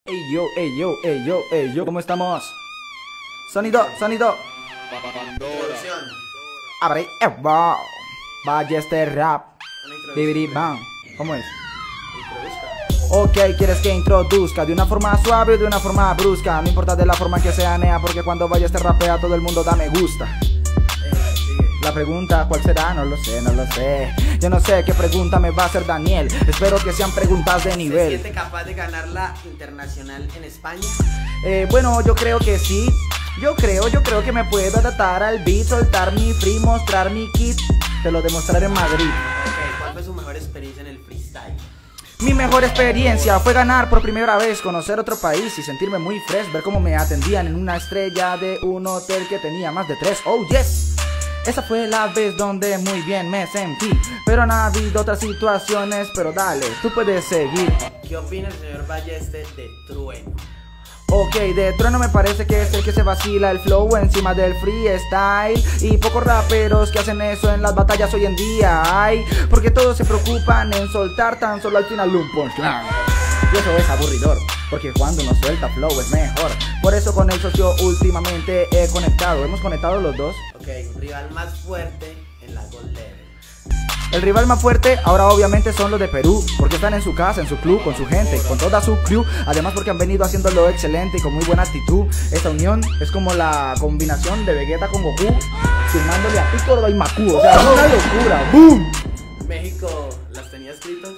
Ey yo, ey yo, ey yo, ey yo, ¿cómo estamos? Sonido, sonido. Introducción. Abre, wow. Vaya este rap. Bibiri bam. ¿Cómo es? Ok, quieres que introduzca de una forma suave o de una forma brusca. No importa de la forma que sea, nea, porque cuando vaya este rapea todo el mundo da me gusta. La pregunta, ¿cuál será? No lo sé, no lo sé. Yo no sé qué pregunta me va a hacer Daniel. Espero que sean preguntas de nivel. ¿Se siente capaz de ganar la internacional en España? Bueno, yo creo que sí. Yo creo que me puedo adaptar al beat, soltar mi free, mostrar mi kit. Te lo demostraré en Madrid. Ok, ¿cuál fue su mejor experiencia en el freestyle? Mi mejor experiencia fue ganar por primera vez, conocer otro país y sentirme muy fresh, ver cómo me atendían en una estrella de un hotel que tenía más de 3. Oh yes. Esa fue la vez donde muy bien me sentí, pero han habido otras situaciones, pero dale, tú puedes seguir. ¿Qué opina el señor Ballester de Trueno? Ok, de Trueno me parece que es el que se vacila el flow encima del freestyle. Y pocos raperos que hacen eso en las batallas hoy en día hay, porque todos se preocupan en soltar tan solo al final un punchline. Y eso es aburridor, porque cuando uno suelta flow es mejor. Por eso con el socio últimamente he conectado. ¿Hemos conectado los dos? Ok, un rival más fuerte en la Gold Level. El rival más fuerte ahora obviamente son los de Perú, porque están en su casa, en su club, con su gente, con toda su crew. Además porque han venido haciéndolo excelente y con muy buena actitud. Esta unión es como la combinación de Vegeta con Goku, sumándole a Piccolo y Maku. O sea, es una locura. ¡Boom! ¿México las tenía escritos?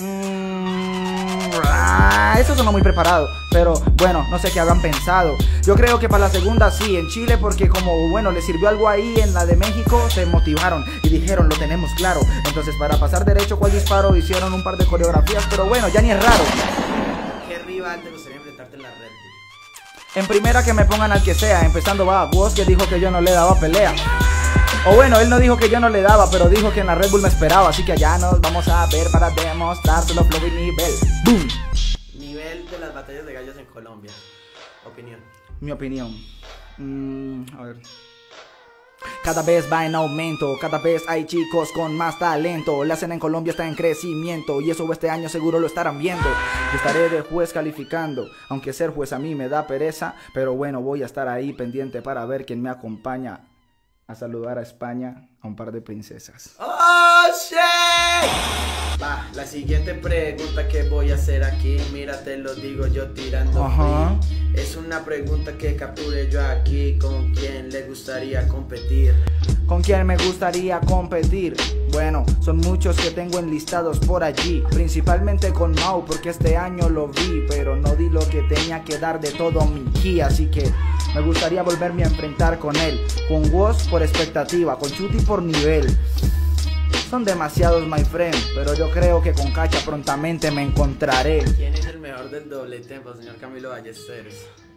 Eso sonó muy preparado, pero bueno, no sé qué habrán pensado. Yo creo que para la segunda sí, en Chile, porque como bueno, les sirvió algo ahí en la de México, se motivaron y dijeron, lo tenemos claro. Entonces para pasar derecho cual disparo hicieron un par de coreografías, pero bueno, ya ni es raro. ¿Qué rival te gustaría enfrentarte en la Red Bull? En primera que me pongan al que sea, empezando va Woz, que dijo que yo no le daba pelea. O bueno, él no dijo que yo no le daba, pero dijo que en la Red Bull me esperaba. Así que allá nos vamos a ver para demostrárselo flow y nivel. ¡Boom! Nivel de las batallas de gallos en Colombia. Opinión. Mi opinión. A ver. Cada vez va en aumento, cada vez hay chicos con más talento. La escena en Colombia está en crecimiento y eso este año seguro lo estarán viendo. Yo estaré de juez calificando, aunque ser juez a mí me da pereza. Pero bueno, voy a estar ahí pendiente para ver quién me acompaña a saludar a España, a un par de princesas. ¡Oh, shit! Va, la siguiente pregunta que voy a hacer aquí, mira, te lo digo yo tirando free. Es una pregunta que capture yo aquí. ¿Con quién le gustaría competir? ¿Con quién me gustaría competir? Bueno, son muchos que tengo enlistados por allí, principalmente con Mau, porque este año lo vi, pero no di lo que tenía que dar de todo mi ki, así que me gustaría volverme a enfrentar con él. Con Woz por expectativa, con Chuti por nivel. Son demasiados, my friend, pero yo creo que con Cacha prontamente me encontraré. ¿Quién es el mejor del doble tempo, señor Camilo Ballesteros?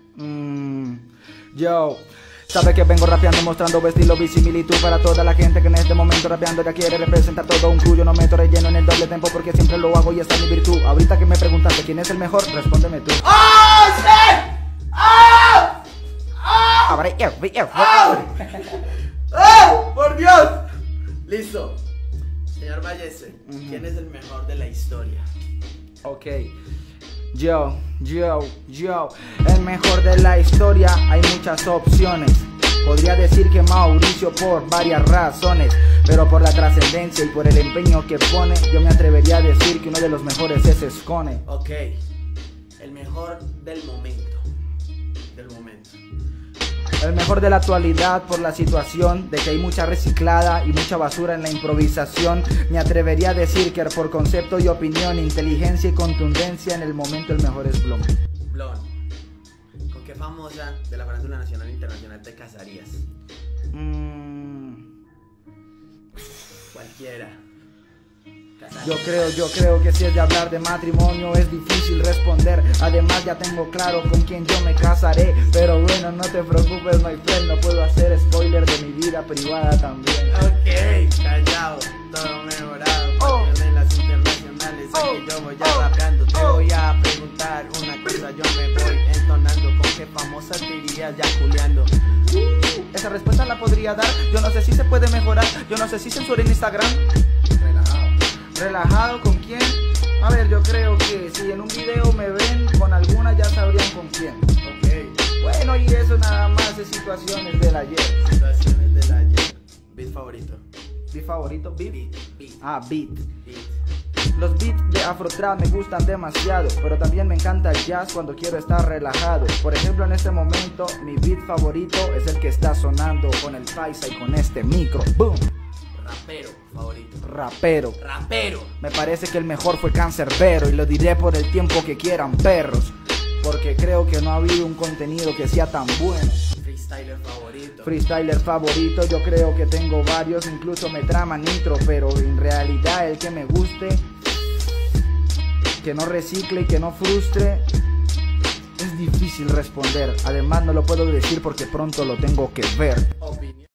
Yo, sabe que vengo rapeando, mostrando estilo, similitud para toda la gente que en este momento rapeando ya quiere representar todo un crew. Yo no meto relleno en el doble tempo porque siempre lo hago y esta es mi virtud. Ahorita que me preguntaste quién es el mejor, respóndeme tú. ¡Oh, shit! ¡Oh! ¡Oh! ¡Por Dios! Listo. Señor Ballester, ¿quién es el mejor de la historia? Ok. Yo. El mejor de la historia, hay muchas opciones. Podría decir que Mauricio por varias razones, pero por la trascendencia y por el empeño que pone, yo me atrevería a decir que uno de los mejores es Skone. Ok. El mejor del momento. El mejor de la actualidad por la situación de que hay mucha reciclada y mucha basura en la improvisación. Me atrevería a decir que por concepto y opinión, inteligencia y contundencia, en el momento el mejor es Blon. Blon, ¿con qué famosa de la farándula nacional e internacional te casarías? Cualquiera. Yo creo que si es de hablar de matrimonio es difícil responder. Además ya tengo claro con quién yo me casaré. Pero bueno, no te preocupes, my friend, no puedo hacer spoiler de mi vida privada también. Ok, callado, todo mejorado. De las internacionales, aquí yo voy ya rapeando. Te voy a preguntar una cosa, yo me voy entonando. ¿Con qué famosa te irías ya juliando? Esa respuesta la podría dar. Yo no sé si se puede mejorar. Yo no sé si censura en Instagram. ¿Relajado con quién? A ver, yo creo que si en un video me ven con alguna ya sabría situaciones del ayer. Situaciones del ayer. Beat favorito. ¿Beat favorito? ¿Beat? Beat. Ah, beat. Beat. Los beats de Afrotrap me gustan demasiado, pero también me encanta el jazz cuando quiero estar relajado. Por ejemplo, en este momento, mi beat favorito es el que está sonando con el paisa y con este micro. ¡Boom! Rapero favorito. Rapero. Rapero. Me parece que el mejor fue Cancerbero y lo diré por el tiempo que quieran, perros. Porque creo que no ha habido un contenido que sea tan bueno. Freestyler favorito. Freestyler favorito, yo creo que tengo varios, incluso me trama Nitro, pero en realidad el que me guste, que no recicle y que no frustre, es difícil responder. Además no lo puedo decir porque pronto lo tengo que ver. Opinión.